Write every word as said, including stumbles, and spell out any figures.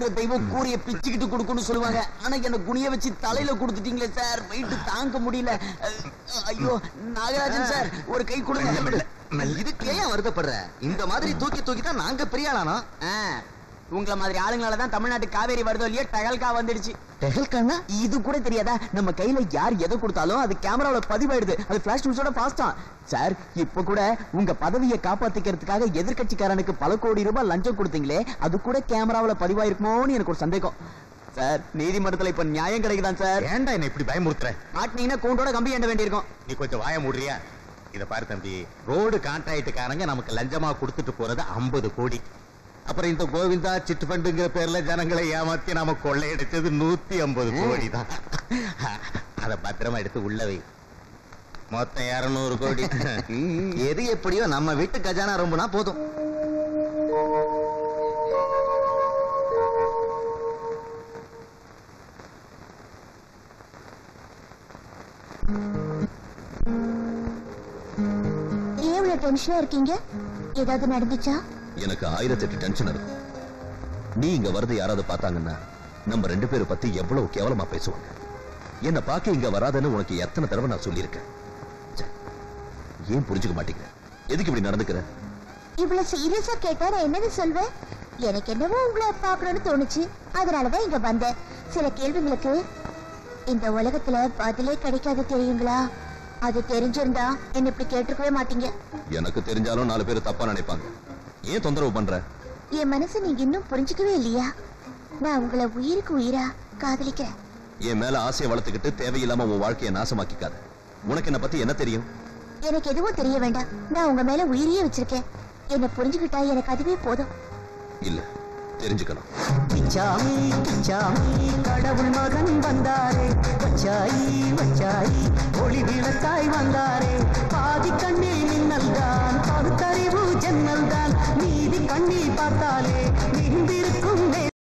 கொடுத்த தெய்வம் கூரிய பிச்சுக்கிட்டு கொடுக்குன்னு சொல்லுவாங்க. ஆனா என்ன குனிய வச்சு தலையில கொடுத்துட்டீங்களே சார், வெயிட்டு தாங்க முடியல. ஐயோ நாகராஜன் சார், ஒரு கை கொடுங்க. இதுக்கு ஏன் வருத்தப்படுற? இந்த மாதிரி தூக்கி தூக்கி தான் நாங்க பெரிய ஆளானோம். உங்கள மாதிரி ஆளுங்களாலதான் தமிழ்நாட்டு காவேரி வருதோ இல்லையோ டகல்கா வந்துடுச்சு. டகல்கானா? இது கூட தெரியாதா? நம்ம கையில யார் எதை கொடுத்தாலும் அது கேமராவில பதிவாயிடுது. அது பிளாஷ் நியூஸோட ஃபாஸ்டா. சார் இப்ப கூட உங்க பதவியை காப்பாத்திக்கிறதுக்காக எதிர்கட்சிக்காரனுக்கு பல கோடி ரூபாய் லஞ்சம் கொடுத்தீங்களே, அது கூட கேமராவில பதிவாயிருக்குமோன்னு எனக்கு ஒரு சந்தேகம். சார் நீதிமன்றத்துல இப்ப நியாயம் கிடைக்குதான் சார்? ஏன்டா என்ன இப்படி பயமுறுத்துற? மாட்டினீங்கன்னா கூண்டோட கம்பி எண்ண வேண்டியிருக்கும். நீ கொஞ்சம் வாய மூடுறியா? இத பாரு தம்பி, ரோடு கான்ட்ராக்டுக்காரங்க நமக்கு லஞ்சமா கொடுத்துட்டு போறது ஐம்பது கோடி. அப்புறம் இந்த கோவிந்தா சிட் ஃபண்டுங்கிற பேர்ல ஜனங்களை ஏமாத்தி நாம கொள்ளையடிச்சது நூத்தி ஐம்பது கோடி தான். அத பத்திரமா எடுத்து உள்ளவை. மொத்தம் இருநூறு கோடி. எது எப்படியோ நம்ம வீட்டு கஜானா ரொம்பனா போதும். ஏன் டென்ஷனா இருக்கீங்க? ஏதாவது நடந்துச்சா? எனக்கு ஆயிரத்தி எட்டு டென்ஷன் இருக்கு. நீ இங்க வரது யாராவது பார்த்தாங்கன்னா நம்ம ரெண்டு பேரை பத்தி எவ்வளவு கேவலமா பேசுவாங்க. என்ன பார்க்க இங்க வராதுன்னு உனக்கு எத்தனை தடவை நான் சொல்லியிருக்கேன். ஏன் புரிஞ்சுக்க மாட்டேங்கிற? எதுக்கு இப்படி நடந்துக்கிற? இவ்வளவு சீரியஸா கேட்டா நான் என்னது சொல்வேன்? எனக்கு என்னவோ உங்களை பாக்கணும்னு தோணுச்சு, அதனாலதான் இங்க வந்தேன். சில கேள்விங்களுக்கு இந்த உலகத்துல பதிலே கிடைக்காது தெரியுங்களா? அது தெரிஞ்சிருந்தா என்ன இப்படி கேட்டுக்கவே மாட்டீங்க. எனக்கு தெரிஞ்சாலும் நாலு பேர் தப்பா நினைப்பாங்க. ஏன் தொந்தரவு பண்ற? என் மனசு நீங்க இன்னும் புரிஞ்சுக்கவே இல்லையா? நான் உங்களை உயிருக்கு உயிரா காதலிக்கிறேன். என் மேல ஆசையை வளர்த்துக்கிட்டு தேவையில்லாம உன் வாழ்க்கையை நாசமாக்கிக்காத. உனக்கு என்ன பத்தி என்ன தெரியும்? எனக்கு எதுவும் தெரிய வேண்டாம். நான் உங்க மேல உயிரியே வச்சிருக்கேன். என்ன புரிஞ்சுக்கிட்டா எனக்கு அதுவே போதும். இல்ல, தெரிஞ்சுக்கணும். கிச்சாமி கிச்சாமி கடவுள் மகன் வந்தாரே, வச்சாயி வச்சாயி ஒளி விளக்காய் வந்தாரே. பாதி கண்ணில் மின்னல் தான், பகுத்தறிவு ஜன்னல் தான், நீதி கண்ணி பார்த்தாலே நின்றிருக்கும்.